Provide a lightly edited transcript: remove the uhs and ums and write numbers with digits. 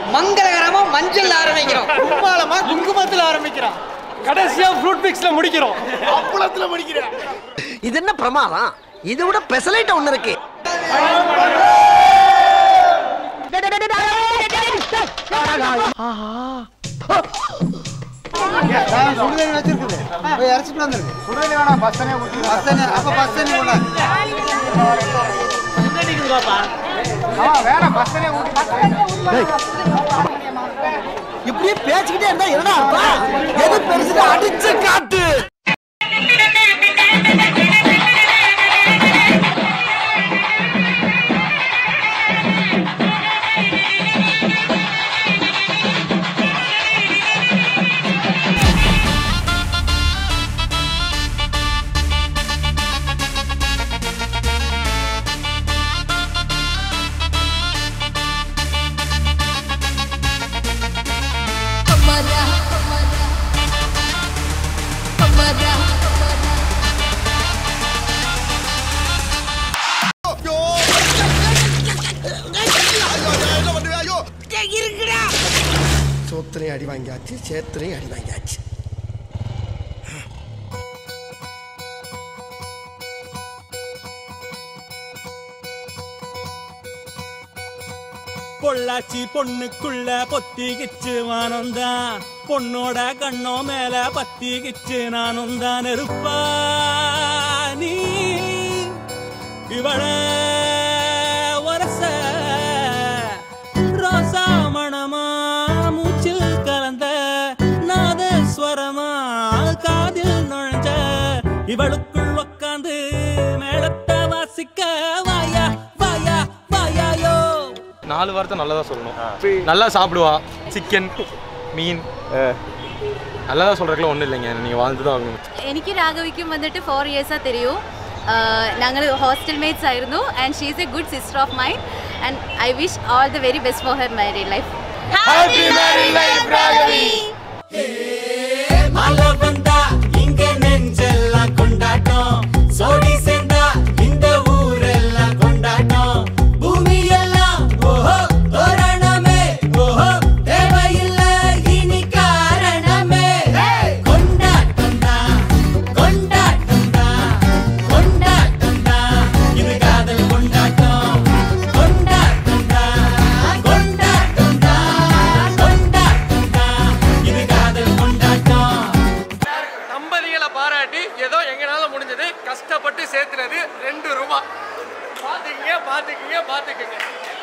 மங்களகரமா மஞ்சள் ஆரம்பிக்கிறோம், கும்மாளமா குங்குமத்துல ஆரம்பிக்கிறோம், கடைசியா ஃப்ரூட் மிக்ஸ்ல முடிக்கிறோம், அப்பளத்துல முடிக்கிறோம். இது என்ன பிரமாதம்? இதை விட பெசலைட் ஒண்ணு இருக்கு. சுடுதண்ணி வச்சிருக்குது, போய் இறச்சிட்டு வந்துருக்கு. சுடுதண்ணி வேணாம், பஸ் தண்ணி ஊற்றி அப்ப பஸ் தண்ணி வேணாம், பஸ் தண்ணி ஊற்றி. இப்படியே பேசிக்கிட்டே இருந்தா என்னடா எது பெருசு அடிச்சு காட்டு. சோத்திரையும் அடி வாங்கியாச்சு, சேத்திரையும் அடி வாங்கியாச்சு. பொள்ளாச்சி பொண்ணுக்குள்ள பொத்திக்கிச்சு வானந்தான், பொண்ணோட கண்ணோ மேல பத்திக்கிச்சு நானும் தான் இருப்பா. நீ இவள வரச ரோசா மணமா மூச்சில் கலந்த நாதஸ்வரமா காதில் நுழைஞ்ச இவளுக்குள் உக்காந்து மேளத்தை வாசிக்க வாயா வாயா வாயாயோ. 4 வார்த்தை நல்லதா சொல்லணும். நல்லா சாப்பிடுவா, சிக்கன் மீன் நல்லதா சொல்றதுக்குலாம் ஒன்றும் இல்லைங்க, நீங்கள் வாழ்ந்து தான் ஆகணும். എനിക്ക് രാഘവിക്കും വന്നിട്ട് 4 ഇയേഴ്സാണ് തെരിയൂ. ഞങ്ങൾ ഹോസ്റ്റൽ മേറ്റ്സ് ആയിരുന്നു and she is a good sister of mine and I wish all the very best for her married life. Happy married life Raghavi. மழை வந்தா இங்க நெஞ்செல்லாம் கொண்டாட்டம், சோடி சேர்ந்தா இந்த ஊரெல்லாம் கொண்டாட்டம், பூமி எல்லாம் ஓஹோ தோரணமே, ஓஹோ தேவையில்ல இனி காரணமே, கொண்டாட்டம் தான் கொண்டாட்டம் தான் கொண்டாட்டம் தான் இது காதல் கொண்டாட்டம், கொண்டாட்டம் தான் கொண்டாட்டம் தான் கொண்டாட்டம் தான் இது காதல் கொண்டாட்டம். தம்பதிகளை பாராட்டி ஏதோ எங்களால முடிஞ்சது கஷ்டப்பட்டு சேர்த்துனது 2 ரூபாய். பார்த்துக்குங்க பார்த்துக்குங்க பார்த்துக்குங்க.